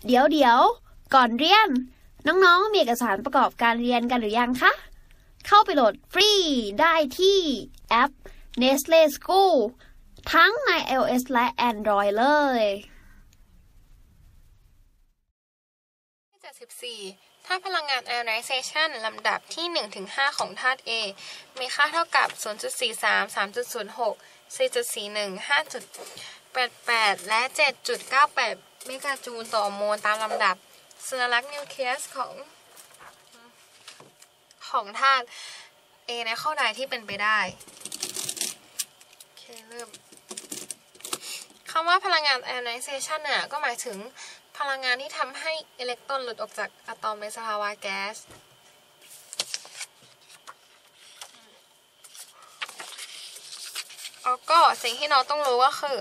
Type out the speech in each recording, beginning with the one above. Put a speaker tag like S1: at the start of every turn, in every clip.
S1: เดี๋ยวก่อนเรียนน้องๆมีเอกสารประกอบการเรียนกันหรือยังคะเข้าไปโหลดฟรีได้ที่แอป Nestle School ทั้งใน iOS และ Android เลย
S2: 74ถ้าพลังงาน ionization ลำดับที่ 1-5 ของธาตุ A มีค่าเท่ากับ 0.43 3.06 4.41 5.88 และ 7.98 เมกะจูลต่อโมลตามลำดับสัญลักษณ์นิวเคลียสของธาตุ A ในข้อใดที่เป็นไปได้โอเคเริ่มคำว่าพลังงาน ionization เนี่ยก็หมายถึงพลังงานที่ทำให้อิเล็กตรอนหลุดออกจากอะตอมในสภาวะแก๊สแล้วก็สิ่งที่เราต้องรู้ก็คือ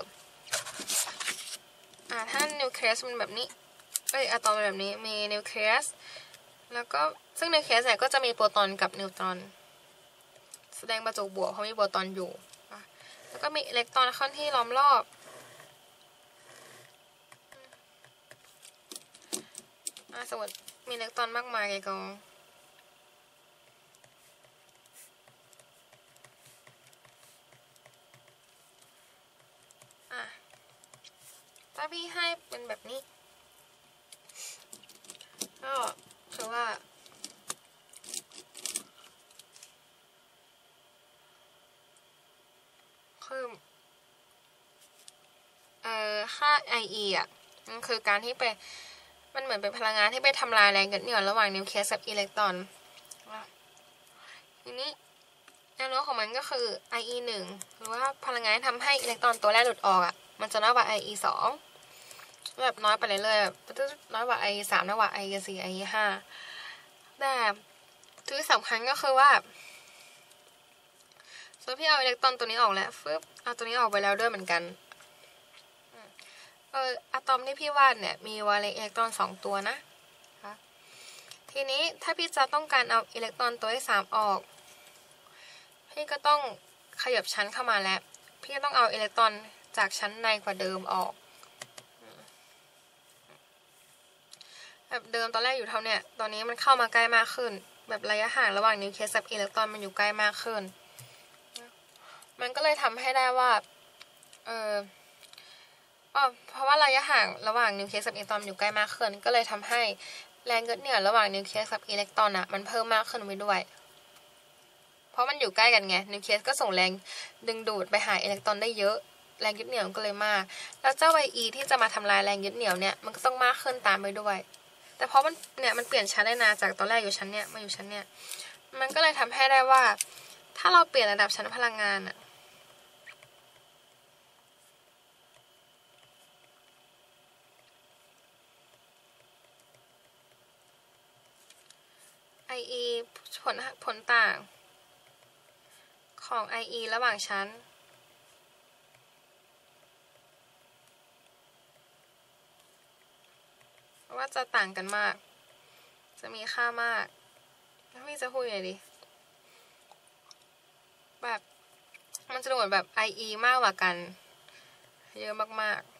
S2: ถ้านิวเคลียสมันแบบนี้อะตอมแบบนี้มีนิวเคลียสแล้วก็ซึ่งนิวเคลียสเนี่ยก็จะมีโปรตอนกับนิวตรอนแสดงประจุบวกเพราะมีโปรตอนอยู่แล้วก็มีอิเล็กตรอนค่อนที่ล้อมรอบสมมติมีอิเล็กตรอนมากมายในกองถ้าพี่ให้เป็นแบบนี้ก็คือว่าคือค่า IE มันคือการที่ไปมันเหมือนเป็นพลังงานที่ไปทำลายแรงกดเหนี่ยวระหว่างนิวเคลียสกับอิเล็กตรอนทีนี้แนวโน้มของมันก็คือ IE 1หรือว่าพลังงานที่ทำให้อิเล็กตรอนตัวแรกหลุดออกมันจะน้อยกว่า IE 2แบบน้อยไปเรื่อยๆน้อยกว่า IE 3น้อยกว่า IE 4 IE 5แต่ที่สำคัญก็คือว่าส่วนพี่เอาอิเล็กตรอนตัวนี้ออกแล้วเอาตัวนี้ออกไปแล้วด้วยเหมือนกันอะตอมที่พี่วาดเนี่ยมีวาเลนต์อิเล็กตรอน2ตัวนะทีนี้ถ้าพี่จะต้องการเอาอิเล็กตรอนตัวที่3ออกพี่ก็ต้องขยับชั้นเข้ามาแล้วพี่ก็ต้องเอาอิเล็กตรอนจากชั้นในกว่าเดิมออกแบบเดิมตอนแรกอยู่เท่าเนี้ยตอนนี้มันเข้ามาใกล้มากขึ้นแบบระยะห่างระหว่างนิวเคลียสกับอิเล็กตรอนมันอยู่ใกล้มากขึ้นมันก็เลยทำให้ได้ว่าเพราะว่าระยะห่างระหว่างนิวเคลียสกับอิเล็กตรอนอยู่ใกล้มากขึ้นก็เลยทำให้แรงกดเหนี่ยวระหว่างนิวเคลียสกับอิเล็กตรอนมันเพิ่มมากขึ้นไปด้วยเพราะมันอยู่ใกล้กันไงนิวเคลียสก็ส่งแรงดึงดูดไปหาอิเล็กตรอนได้เยอะแรงยึดเหนี่ยวก็เลยมากแล้วเจ้า IE ที่จะมาทำลายแรงยึดเหนี่ยวเนี่ยมันก็ต้องมากขึ้นตามไปด้วยแต่เพราะมันเปลี่ยนชั้นได้นานจากตอนแรกอยู่ชั้นเนี้ยมาอยู่ชั้นเนี้ยมันก็เลยทำให้ได้ว่าถ้าเราเปลี่ยนระดับชั้นพลังงานIE ผลต่างของ IE ระหว่างชั้นว่าจะต่างกันมากจะมีค่ามากแล้วพี่จะพูดยังไงดีแบบมันจะดูเหมือนแบบ IE มากกว่ากันเยอะมากๆ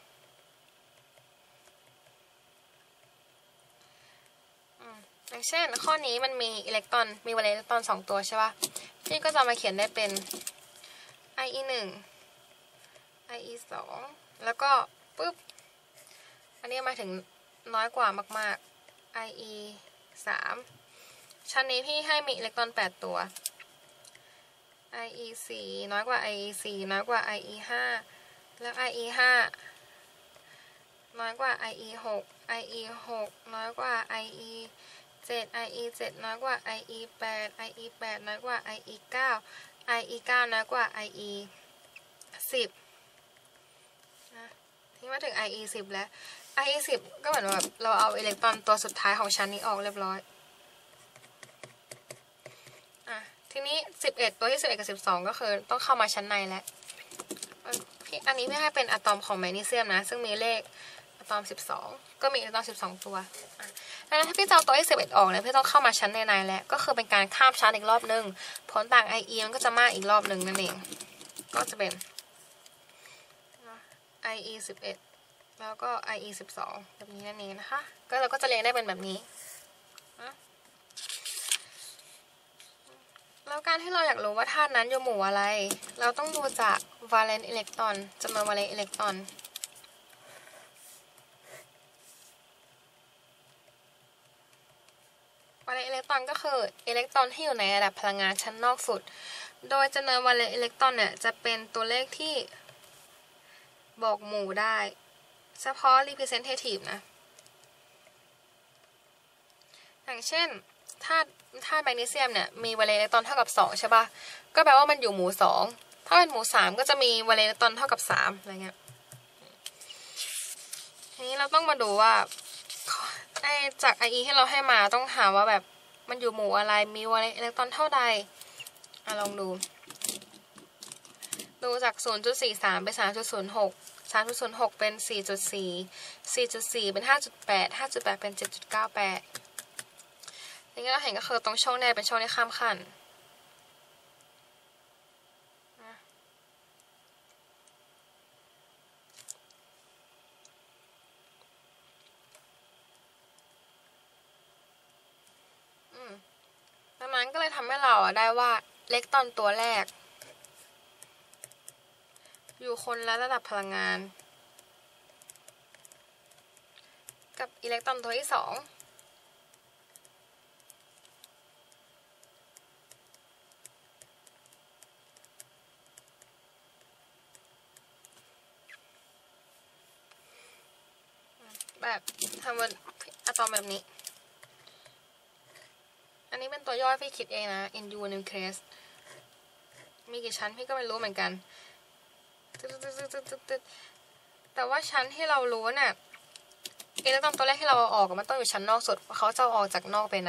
S2: อย่างเช่นข้อนี้มันมีอิเล็กตรอนมีวาเลนต์อิเล็กตรอน2ตัวใช่ป่ะพี่ก็จะมาเขียนได้เป็น IE 1 IE 2แล้วก็อันนี้มาถึงน้อยกว่ามากๆ IE 3ชั้นนี้พี่ให้มีอิเล็กตรอน8ตัว IE 4น้อยกว่า IE 4น้อยกว่า IE 5แล้ว IE 5น้อยกว่า IE 6 IE 6น้อยกว่า IE 7 IE 7น้อยกว่า IE 8 IE 8น้อยกว่า IE 9 IE 9น้อยกว่า IE 10นะที่มาถึง IE 10แล้ว IE 10ก็เหมือนแบบเราเอาอิเล็กตรอนตัวสุดท้ายของชั้นนี้ออกเรียบร้อยทีนี้11ตัวที่11กับ12ก็คือต้องเข้ามาชั้นในแล้วอันนี้ไม่ให้เป็นอะตอมของแมกนีเซียมนะซึ่งมีเลขอะตอม12ก็มีอะตอม12ตัวดังนั้นถ้าพี่จะเอาตัวที่11ออกเนี่ยพี่ต้องเข้ามาชั้นในแล้วก็คือเป็นการข้ามชั้นอีกรอบนึงผลต่าง IE มันก็จะมากอีกรอบนึงนั่นเองก็จะเป็น IE 11 แล้วก็ IE 12แบบนี้นั่นเองนะคะก็เราก็จะเรียงได้เป็นแบบนี้แล้วการที่เราอยากรู้ว่าธาตุนั้นอยู่หมู่อะไรเราต้องดูจาก valence electron จำนวน valence electron valence electron ก็คืออิเล็กตรอนที่อยู่ในระดับพลังงานชั้นนอกสุดโดยจำนวน valence electron เนี่ยจะเป็นตัวเลขที่บอกหมู่ได้เฉพาะ representative นะอย่างเช่นธาตุแมกนีเซียมเนี่ยมี valence electron เท่ากับ2ใช่ป่ะก็แปลว่ามันอยู่หมู่2ถ้าเป็นหมู่3ก็จะมี valence electron เท่ากับ3อะไรเงี้ยทีนี้เราต้องมาดูว่าจาก IE ที่เราให้มาต้องหาว่าแบบมันอยู่หมู่อะไรมี valence electron เท่าใดลองดูจาก 0.43 ไป 3.06 3.06 เป็น 4.4 4.4 เป็น 5.8 5.8 เป็น 7.98อย่างนี้เราเห็นก็คือตรงช่องนี้เป็นช่องที่ข้ามขั้นดังนั้นก็เลยทำให้เราได้ว่าอิเล็กตรอนตัวแรกอยู่คนละระดับพลังงานกับอิเล็กตรอนตัวที่2แบบทำเป็นอะตอมแบบนี้อันนี้เป็นตัวย่อยพี่คิดเองนะ NU nucleus มีกี่ชั้นพี่ก็ไม่รู้เหมือนกันแต่ว่าชั้นที่เรารู้เนี่ยอิเล็กตรอนตัวแรกที่เราเอาออกมันต้องอยู่ชั้นนอกสุดเขาจะออกจากนอกไปไหน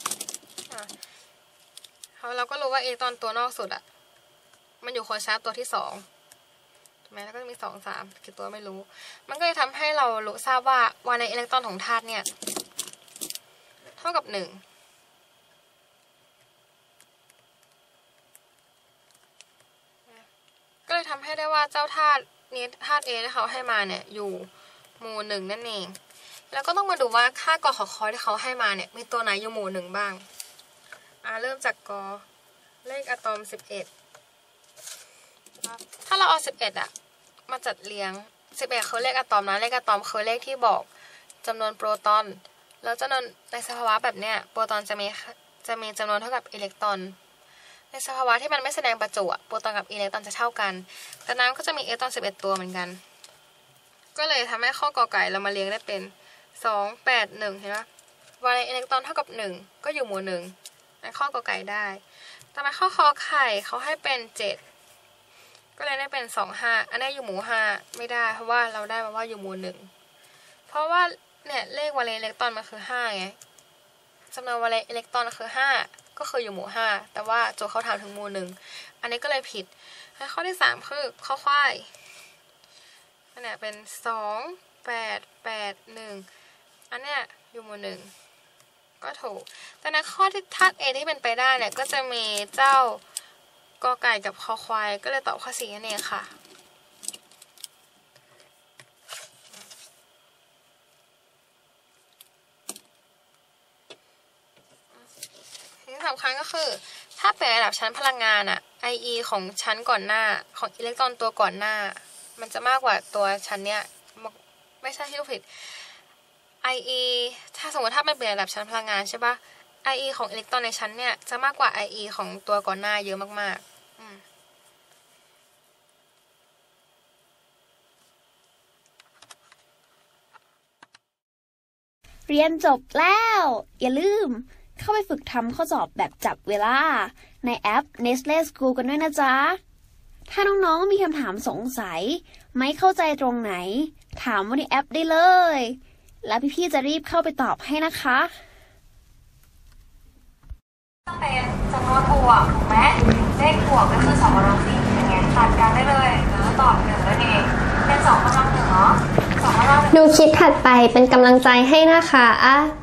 S2: เราก็รู้ว่าอิเล็กตรอนตัวนอกสุดอ่ะมันอยู่คนชาร์จตัวที่2ถูกไหมแล้วก็จะมี2 3กี่ตัวไม่รู้มันก็เลยทำให้เรารู้ทราบว่าในอิเล็กตรอนของธาตุเนี่ยเท่ากับ1ก็เลยทำให้ได้ว่าเจ้าธาตุนี้ธาตุ A ที่เขาให้มาเนี่ยอยู่หมู่1นั่นเองแล้วก็ต้องมาดูว่าค่ากขคที่เขาให้มาเนี่ยมีตัวไหนอยู่หมู่1บ้างเริ่มจากกเลขอะตอม11ถ้าเราเอา11มาจัดเรียง11คือเลขอะตอมนะเลขอะตอมคือเลขที่บอกจำนวนโปรตอนแล้วจำนวนในสภาวะแบบเนี้ยโปรตอนจะมีจำนวนเท่ากับอิเล็กตรอนในสภาวะที่มันไม่แสดงประจุโปรตอนกับอิเล็กตรอนจะเท่ากันแต่น้ำก็จะมีอิเล็กตรอน11ตัวเหมือนกันก็เลยทำให้ข้อกอไก่เรามาเรียงได้เป็น2 8 1เห็นไหมvalenceอิเล็กตรอนเท่ากับ1ก็อยู่หมู่1ในข้อกอไก่ได้แต่มาข้อคอไข่เขาให้เป็น7ก็เลยได้เป็น2 5อันนี้อยู่หมู่5ไม่ได้เพราะว่าเราได้มาว่าอยู่หมู่1เพราะว่าเนี่ยเลขvalenceอิเล็กตรอนมันคือ5ไงจำนวนvalenceอิเล็กตรอนคือ5ก็คืออยู่หมู่5แต่ว่าโจทย์เขาถามถึงหมู่1อันนี้ก็เลยผิดข้อที่3คือข้อควายอันนี้เป็น2 8 8 1อันเนี้ยอยู่หมู่1ก็ถูกแต่ในข้อที่ธาตุ A ที่เป็นไปได้เนี่ยก็จะมีเจ้ากอไก่กับคอควายก็เลยตอบข้อ4นั่นเองค่ะที่สำคัญก็คือถ้าเปลี่ยนระดับชั้นพลังงานIE ของชั้นก่อนหน้าของอิเล็กตรอนตัวก่อนหน้ามันจะมากกว่าตัวชั้นเนี้ยไม่ใช่ที่ผิด IE ถ้าสมมติถ้ามันเปลี่ยนระดับชั้นพลังงานใช่ปะ IE ของอิเล็กตรอนในชั้นเนี่ยจะมากกว่า IE ของตัวก่อนหน้าเยอะมาก
S1: ๆเรียนจบแล้วอย่าลืมเข้าไปฝึกทำข้อสอบแบบจับเวลาในแอป Nestle School กันด้วยนะจ๊ะถ้าน้องๆมีคำถามสงสัยไม่เข้าใจตรงไหนถามว่าในแอปได้เลยแล้วพี่ๆจะรีบเข้าไปตอบให้นะคะ
S3: เป็นจำนวนบวกถูกไหมเลขบวกก็คือ2 กำลัง 4อย่างเงี้ยตัดกันได้เลยแล้วตอบ1นั่นเองเป็น2 กำลัง 1เนาะ2 กำลัง 1
S4: ดูคลิปถัดไปเป็นกำลังใจให้นะคะ